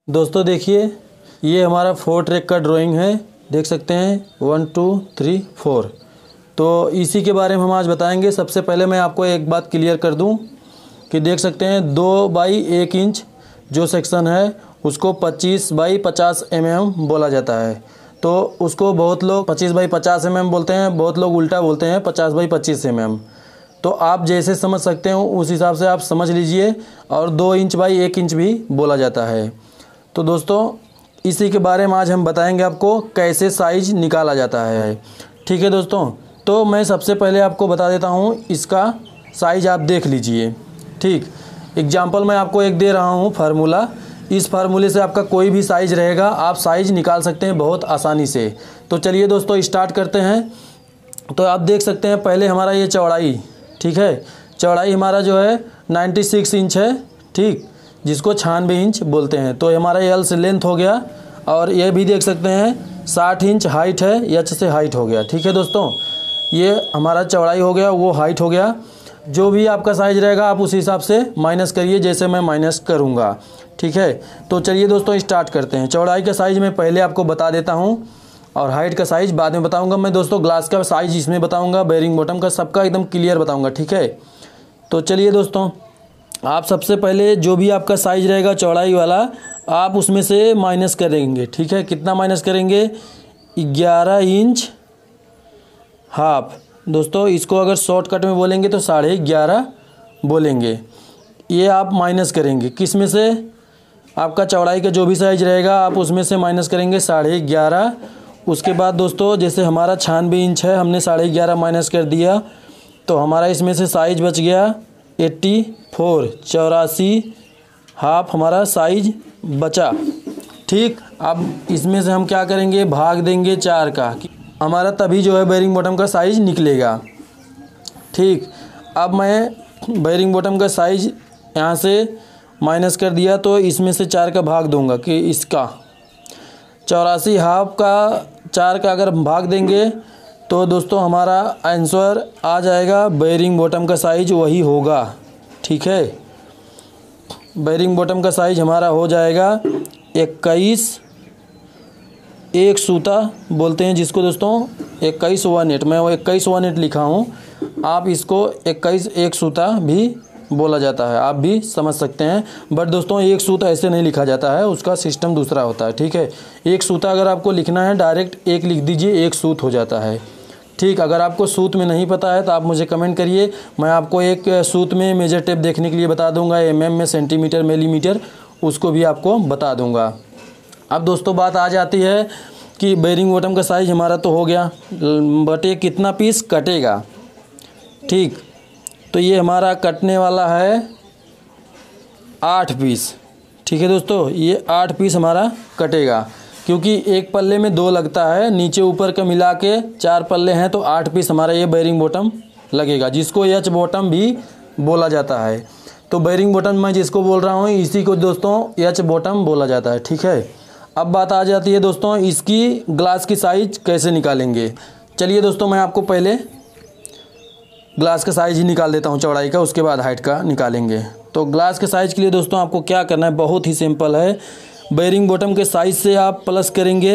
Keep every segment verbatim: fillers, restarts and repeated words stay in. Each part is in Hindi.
दोस्तों देखिए, ये हमारा फोर ट्रैक का ड्राइंग है, देख सकते हैं वन टू थ्री फोर। तो इसी के बारे में हम आज बताएंगे। सबसे पहले मैं आपको एक बात क्लियर कर दूं कि देख सकते हैं दो बाई एक इंच जो सेक्शन है उसको पच्चीस बाई पचास एम एम बोला जाता है। तो उसको बहुत लोग पच्चीस बाई पचास एम एम बोलते हैं, बहुत लोग उल्टा बोलते हैं पचास बाई पच्चीस एम एम। तो आप जैसे समझ सकते हो उस हिसाब से आप समझ लीजिए। और दो इंच बाई एक इंच भी बोला जाता है। तो दोस्तों इसी के बारे में आज हम बताएंगे आपको कैसे साइज निकाला जाता है। ठीक है दोस्तों, तो मैं सबसे पहले आपको बता देता हूँ इसका साइज आप देख लीजिए। ठीक, एग्जाम्पल मैं आपको एक दे रहा हूँ फार्मूला। इस फार्मूले से आपका कोई भी साइज रहेगा, आप साइज निकाल सकते हैं बहुत आसानी से। तो चलिए दोस्तों स्टार्ट करते हैं। तो आप देख सकते हैं पहले हमारा ये चौड़ाई, ठीक है, चौड़ाई हमारा जो है छियानवे इंच है, ठीक, जिसको छियानवे इंच बोलते हैं। तो हमारा एल से लेंथ हो गया। और ये भी देख सकते हैं साठ इंच हाइट है, एच से हाइट हो गया। ठीक है दोस्तों, ये हमारा चौड़ाई हो गया, वो हाइट हो गया। जो भी आपका साइज रहेगा आप उस हिसाब से माइनस करिए, जैसे मैं माइनस करूँगा। ठीक है, तो चलिए दोस्तों स्टार्ट करते हैं। चौड़ाई का साइज मैं पहले आपको बता देता हूँ और हाइट का साइज बाद में बताऊँगा मैं। दोस्तों ग्लास का साइज इसमें बताऊँगा, बेयरिंग बॉटम का सबका एकदम क्लियर बताऊँगा। ठीक है, तो चलिए दोस्तों आप सबसे पहले जो भी आपका साइज रहेगा चौड़ाई वाला आप उसमें से माइनस करेंगे। ठीक है, कितना माइनस करेंगे? ग्यारह इंच हाफ। दोस्तों इसको अगर शॉर्टकट में बोलेंगे तो साढ़े ग्यारह बोलेंगे। ये आप माइनस करेंगे किस में से? आपका चौड़ाई का जो भी साइज रहेगा आप उसमें से माइनस करेंगे साढ़े ग्यारह। उसके बाद दोस्तों जैसे हमारा छियानवे इंच है, हमने साढ़े ग्यारह माइनस कर दिया तो हमारा इसमें से साइज बच गया एट्टी फोर, चौरासी हाफ हमारा साइज बचा। ठीक, अब इसमें से हम क्या करेंगे? भाग देंगे चार का, हमारा तभी जो है बेयरिंग बॉटम का साइज निकलेगा। ठीक, अब मैं बेयरिंग बॉटम का साइज यहाँ से माइनस कर दिया तो इसमें से चार का भाग दूंगा कि इसका चौरासी हाफ का चार का अगर भाग देंगे तो दोस्तों हमारा आंसर आ जाएगा बेयरिंग बॉटम का साइज वही होगा। ठीक है, बेयरिंग बॉटम का साइज हमारा हो जाएगा इक्कीस, एक सूता बोलते हैं जिसको दोस्तों, इक्कीस वन एट, मैं वो इक्कीस वन एट लिखा हूँ, आप इसको इक्कीस एक सूता भी बोला जाता है, आप भी समझ सकते हैं। बट दोस्तों एक सूता ऐसे नहीं लिखा जाता है, उसका सिस्टम दूसरा होता है। ठीक है, एक सूता अगर आपको लिखना है डायरेक्ट एक लिख दीजिए, एक सूत हो जाता है। ठीक, अगर आपको सूत में नहीं पता है तो आप मुझे कमेंट करिए, मैं आपको एक सूत में मेजर टेप देखने के लिए बता दूंगा, एम एम में, सेंटीमीटर, मिलीमीटर, उसको भी आपको बता दूंगा। अब दोस्तों बात आ जाती है कि बेयरिंग बॉटम का साइज हमारा तो हो गया, बट ये कितना पीस कटेगा। ठीक, तो ये हमारा कटने वाला है आठ पीस। ठीक है दोस्तों, ये आठ पीस हमारा कटेगा क्योंकि एक पल्ले में दो लगता है, नीचे ऊपर का मिला के चार पल्ले हैं तो आठ पीस हमारा ये बेयरिंग बॉटम लगेगा, जिसको एच बॉटम भी बोला जाता है। तो बेयरिंग बॉटम मैं जिसको बोल रहा हूँ इसी को दोस्तों एच बॉटम बोला जाता है। ठीक है, अब बात आ जाती है दोस्तों इसकी ग्लास की साइज कैसे निकालेंगे। चलिए दोस्तों मैं आपको पहले ग्लास का साइज ही निकाल देता हूँ चौड़ाई का, उसके बाद हाइट का निकालेंगे। तो ग्लास के साइज के लिए दोस्तों आपको क्या करना है, बहुत ही सिंपल है। बेयरिंग बॉटम के साइज से आप प्लस करेंगे।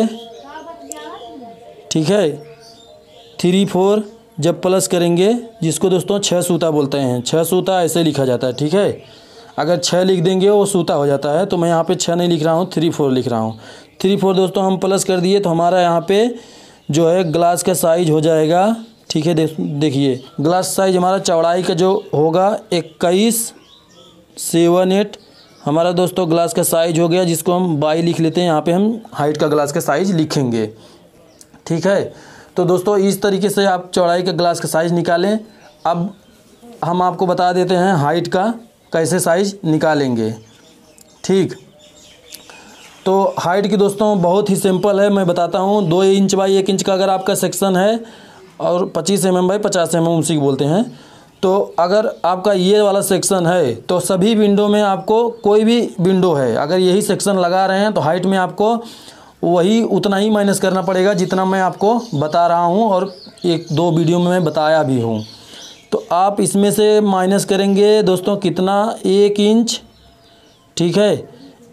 ठीक है, थ्री फोर जब प्लस करेंगे, जिसको दोस्तों छः सूता बोलते हैं, छः सूता ऐसे लिखा जाता है। ठीक है, अगर छः लिख देंगे वो सूता हो जाता है, तो मैं यहाँ पे छः नहीं लिख रहा हूँ, थ्री फोर लिख रहा हूँ। थ्री फोर दोस्तों हम प्लस कर दिए तो हमारा यहाँ पे जो है ग्लास का साइज हो जाएगा। ठीक है, देखिए ग्लास साइज हमारा चौड़ाई का जो होगा इक्कीस सेवन एट हमारा दोस्तों ग्लास का साइज हो गया, जिसको हम बाई लिख लेते हैं। यहाँ पे हम हाइट का ग्लास का साइज लिखेंगे। ठीक है, तो दोस्तों इस तरीके से आप चौड़ाई का ग्लास का साइज निकालें। अब हम आपको बता देते हैं हाइट का कैसे साइज निकालेंगे। ठीक, तो हाइट की दोस्तों बहुत ही सिंपल है, मैं बताता हूँ। दो इंच बाई एक इंच का अगर आपका सेक्शन है और पच्चीस एम एम बाई पचास एम एम उसी को बोलते हैं, तो अगर आपका ये वाला सेक्शन है तो सभी विंडो में आपको, कोई भी विंडो है अगर यही सेक्शन लगा रहे हैं तो हाइट में आपको वही उतना ही माइनस करना पड़ेगा जितना मैं आपको बता रहा हूँ और एक दो वीडियो में मैं बताया भी हूँ। तो आप इसमें से माइनस करेंगे दोस्तों कितना, एक इंच। ठीक है,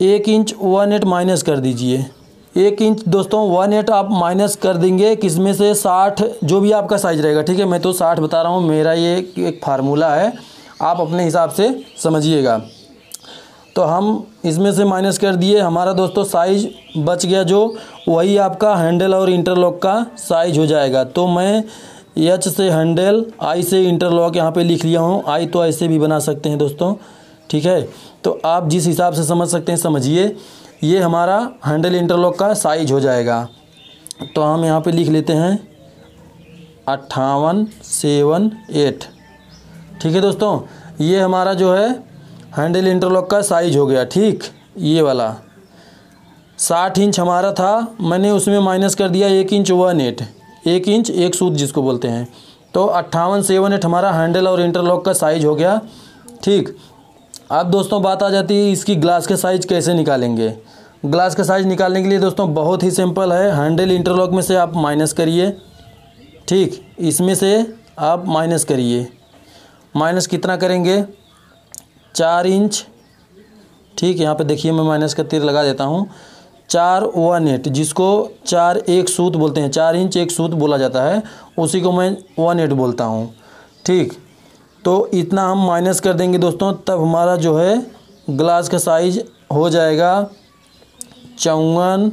एक इंच वन एट माइनस कर दीजिए। एक इंच दोस्तों वन एट आप माइनस कर देंगे किसमें से, साठ जो भी आपका साइज रहेगा, ठीक है। मैं तो साठ बता रहा हूँ, मेरा ये एक फार्मूला है, आप अपने हिसाब से समझिएगा। तो हम इसमें से माइनस कर दिए, हमारा दोस्तों साइज बच गया जो वही आपका हैंडल और इंटरलॉक का साइज हो जाएगा। तो मैं एच से हैंडल, आई से इंटरलॉक यहाँ पे लिख लिया हूँ। आई तो ऐसे भी बना सकते हैं दोस्तों, ठीक है। तो आप जिस हिसाब से समझ सकते हैं समझिए। ये हमारा हैंडल इंटरलॉक का साइज हो जाएगा। तो हम यहाँ पे लिख लेते हैं अट्ठावन सेवन एट, ठीक है दोस्तों। ये हमारा जो है हैंडल इंटरलॉक का साइज हो गया, ठीक। ये वाला साठ इंच हमारा था, मैंने उसमें माइनस कर दिया एक इंच वन एट, एक इंच एक सूत जिसको बोलते हैं। तो अट्ठावन सेवन एट हमारा हैंडल और इंटरलॉक का साइज हो गया, ठीक। अब दोस्तों बात आ जाती है इसकी ग्लास का साइज कैसे निकालेंगे। ग्लास का साइज निकालने के लिए दोस्तों बहुत ही सिंपल है। हैंडल इंटरलॉक में से आप माइनस करिए, ठीक। इसमें से आप माइनस करिए। माइनस कितना करेंगे, चार इंच, ठीक। यहाँ पे देखिए मैं माइनस का तीर लगा देता हूँ। चार वन एट जिसको चार एक सूत बोलते हैं, चार इंच एक सूत बोला जाता है, उसी को मैं वन एट बोलता हूँ, ठीक। तो इतना हम माइनस कर देंगे दोस्तों, तब हमारा जो है ग्लास का साइज हो जाएगा चौवन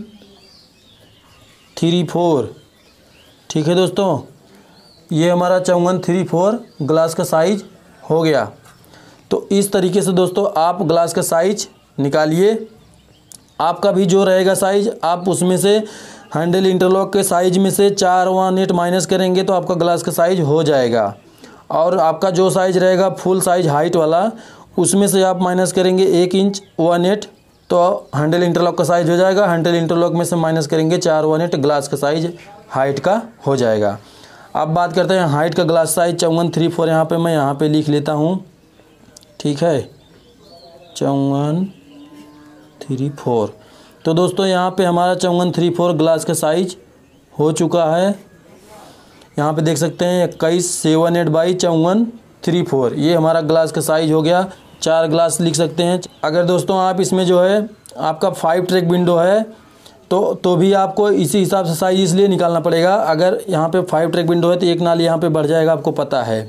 थ्री फोर, ठीक है दोस्तों। ये हमारा चौवन थ्री फोर ग्लास का साइज हो गया। तो इस तरीके से दोस्तों आप ग्लास का साइज निकालिए। आपका भी जो रहेगा साइज, आप उसमें से हैंडल इंटरलॉक के साइज में से चार वन एट माइनस करेंगे तो आपका ग्लास का साइज हो जाएगा। और आपका जो साइज रहेगा फुल साइज हाइट वाला, उसमें से आप माइनस करेंगे एक इंच वन एट, तो हैंडल इंटरलॉक का साइज हो जाएगा। हैंडल इंटरलॉक में से माइनस करेंगे चार वन एट, ग्लास का साइज हाइट का हो जाएगा। अब बात करते हैं हाइट का ग्लास साइज चौवन थ्री फोर। यहाँ पे मैं यहाँ पे लिख लेता हूँ, ठीक है, चौवन थ्री फोर। तो दोस्तों यहाँ पे हमारा चौवन थ्री फोर ग्लास का साइज हो चुका है। यहाँ पे देख सकते हैं इक्कीस सेवन एट बाई चौवन थ्री फोर, ये हमारा ग्लास का साइज हो गया। चार ग्लास लिख सकते हैं। अगर दोस्तों आप इसमें जो है आपका फाइव ट्रैक विंडो है तो तो भी आपको इसी हिसाब से साइज इसलिए निकालना पड़ेगा। अगर यहाँ पे फाइव ट्रैक विंडो है तो एक नाली यहाँ पे बढ़ जाएगा, आपको पता है,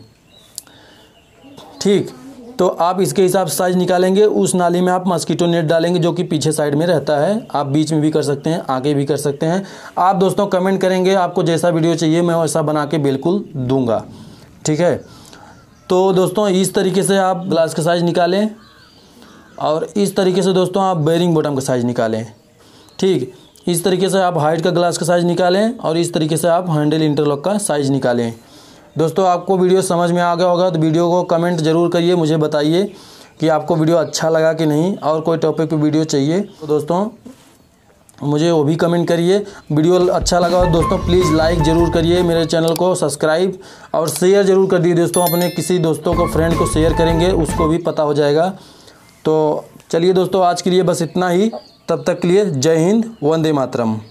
ठीक। तो आप इसके हिसाब से साइज निकालेंगे। उस नाली में आप मस्कीटो नेट डालेंगे जो कि पीछे साइड में रहता है। आप बीच में भी कर सकते हैं, आगे भी कर सकते हैं। आप दोस्तों कमेंट करेंगे, आपको जैसा वीडियो चाहिए मैं वैसा बना के बिल्कुल दूंगा, ठीक है। तो दोस्तों इस तरीके से आप ग्लास का साइज निकालें और इस तरीके से दोस्तों आप बेयरिंग बॉटम का साइज निकालें, ठीक। इस तरीके से आप हाइट का ग्लास का साइज निकालें और इस तरीके से आप हैंडल इंटरलॉक का साइज निकालें। दोस्तों आपको वीडियो समझ में आ गया होगा तो वीडियो को कमेंट ज़रूर करिए, मुझे बताइए कि आपको वीडियो अच्छा लगा कि नहीं, और कोई टॉपिक पे वीडियो चाहिए तो दोस्तों मुझे वो भी कमेंट करिए। वीडियो अच्छा लगा हो दोस्तों प्लीज़ लाइक ज़रूर करिए, मेरे चैनल को सब्सक्राइब और शेयर ज़रूर कर दिए दोस्तों। अपने किसी दोस्तों को, फ्रेंड को शेयर करेंगे, उसको भी पता हो जाएगा। तो चलिए दोस्तों आज के लिए बस इतना ही। तब तक के लिए जय हिंद, वंदे मातरम।